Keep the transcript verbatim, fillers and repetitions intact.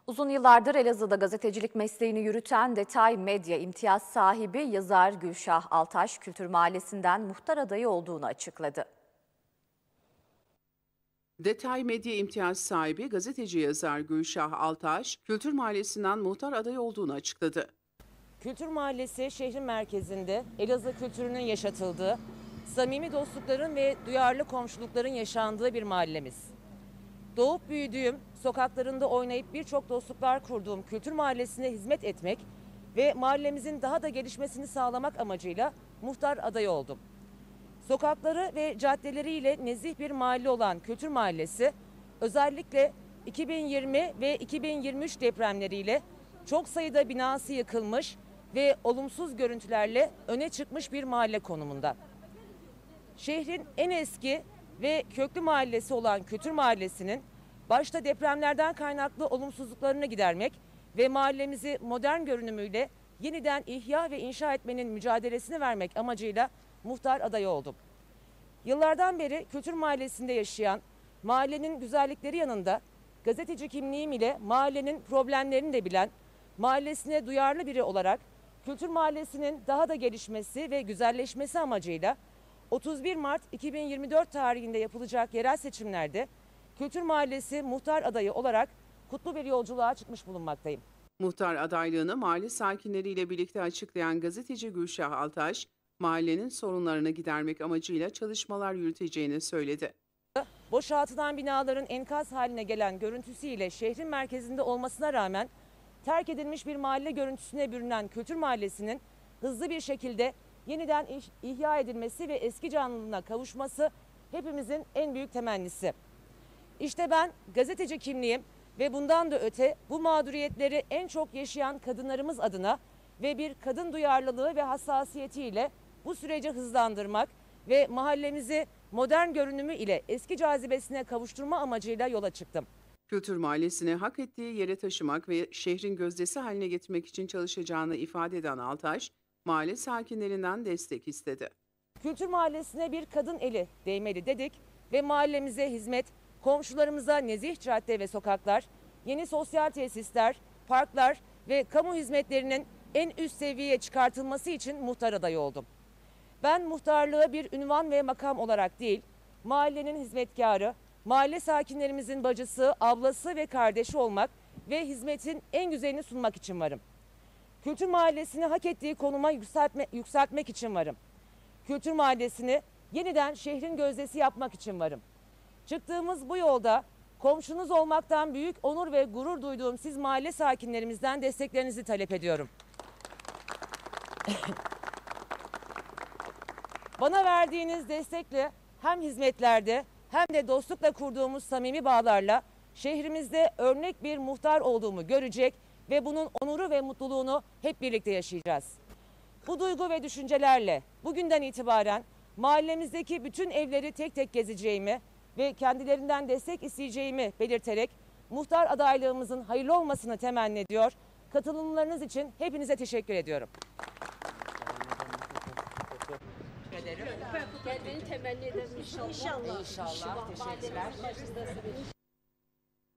Uzun yıllardır Elazığ'da gazetecilik mesleğini yürüten Detay Medya imtiyaz sahibi yazar Gülşah Altaş, Kültür Mahallesi'nden muhtar adayı olduğunu açıkladı. Detay Medya imtiyaz sahibi gazeteci yazar Gülşah Altaş, Kültür Mahallesi'nden muhtar adayı olduğunu açıkladı. Kültür Mahallesi şehrin merkezinde Elazığ kültürünün yaşatıldığı, samimi dostlukların ve duyarlı komşulukların yaşandığı bir mahallemiz. Doğup büyüdüğüm, sokaklarında oynayıp birçok dostluklar kurduğum Kültür Mahallesi'ne hizmet etmek ve mahallemizin daha da gelişmesini sağlamak amacıyla muhtar adayı oldum. Sokakları ve caddeleriyle nezih bir mahalle olan Kültür Mahallesi, özellikle iki bin yirmi ve iki bin yirmi üç depremleriyle çok sayıda binası yıkılmış ve olumsuz görüntülerle öne çıkmış bir mahalle konumunda. Şehrin en eski ve köklü mahallesi olan Kültür Mahallesi'nin başta depremlerden kaynaklı olumsuzluklarını gidermek ve mahallemizi modern görünümüyle yeniden ihya ve inşa etmenin mücadelesini vermek amacıyla muhtar adayı oldum. Yıllardan beri Kültür Mahallesi'nde yaşayan, mahallenin güzellikleri yanında gazeteci kimliğim ile mahallenin problemlerini de bilen, mahallesine duyarlı biri olarak Kültür Mahallesi'nin daha da gelişmesi ve güzelleşmesi amacıyla otuz bir Mart iki bin yirmi dört tarihinde yapılacak yerel seçimlerde Kültür Mahallesi muhtar adayı olarak kutlu bir yolculuğa çıkmış bulunmaktayım. Muhtar adaylığını mahalle sakinleriyle birlikte açıklayan gazeteci Gülşah Altaş, mahallenin sorunlarını gidermek amacıyla çalışmalar yürüteceğini söyledi. Boşaltılan binaların enkaz haline gelen görüntüsüyle şehrin merkezinde olmasına rağmen terk edilmiş bir mahalle görüntüsüne bürünen Kültür Mahallesi'nin hızlı bir şekilde yeniden ihya edilmesi ve eski canlılığına kavuşması hepimizin en büyük temennisi. İşte ben gazeteci kimliğim ve bundan da öte bu mağduriyetleri en çok yaşayan kadınlarımız adına ve bir kadın duyarlılığı ve hassasiyetiyle bu süreci hızlandırmak ve mahallemizi modern görünümü ile eski cazibesine kavuşturma amacıyla yola çıktım. Kültür Mahallesi'ni hak ettiği yere taşımak ve şehrin gözdesi haline getirmek için çalışacağını ifade eden Altaş, mahalle sakinlerinden destek istedi. Kültür Mahallesi'ne bir kadın eli değmeli dedik ve mahallemize hizmet, komşularımıza nezih cadde ve sokaklar, yeni sosyal tesisler, parklar ve kamu hizmetlerinin en üst seviyeye çıkartılması için muhtar adayı oldum. Ben muhtarlığı bir ünvan ve makam olarak değil, mahallenin hizmetkarı, mahalle sakinlerimizin bacısı, ablası ve kardeşi olmak ve hizmetin en güzelini sunmak için varım. Kültür Mahallesi'ni hak ettiği konuma yükseltme, yükseltmek için varım. Kültür Mahallesi'ni yeniden şehrin gözdesi yapmak için varım. Çıktığımız bu yolda komşunuz olmaktan büyük onur ve gurur duyduğum siz mahalle sakinlerimizden desteklerinizi talep ediyorum. Bana verdiğiniz destekle hem hizmetlerde hem de dostlukla kurduğumuz samimi bağlarla şehrimizde örnek bir muhtar olduğumu görecek ve bunun onuru ve mutluluğunu hep birlikte yaşayacağız. Bu duygu ve düşüncelerle bugünden itibaren mahallemizdeki bütün evleri tek tek gezeceğimi ve kendilerinden destek isteyeceğimi belirterek muhtar adaylığımızın hayırlı olmasını temenni ediyor. Katılımlarınız için hepinize teşekkür ediyorum. Kendini temenni ederim inşallah. İnşallah. İnşallah. Teşekkürler.